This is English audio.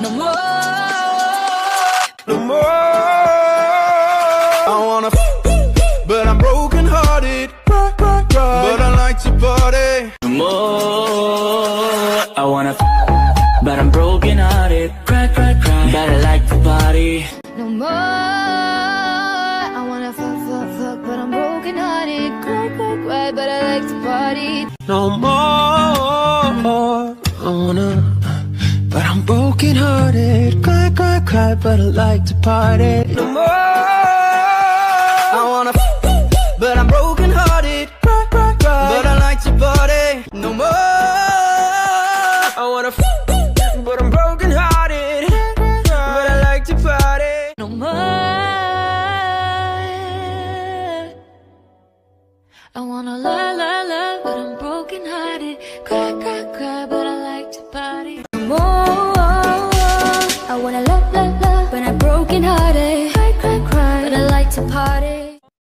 no more, no more. I wanna but I'm broken hearted, but I like to party. no more. I wanna but I'm broken hearted, cry, cry, cry, but I like to party. No more. I wanna fuck, but I'm broken hearted, cry, cry, cry, but I like to party. No more. I wanna, but I'm broken hearted, cry, cry, cry, but I like to party. No more. I wanna, but I'm broken hearted, cry, cry, cry, but I like to party. No more. I wanna, but I'm broken hearted, but I like to party. No more. I wanna la, but I'm broken hearted, cry, cry, cry, but I like to party. No more. I wanna la, but I'm broken hearted, cry, cry, cry, but I like to party.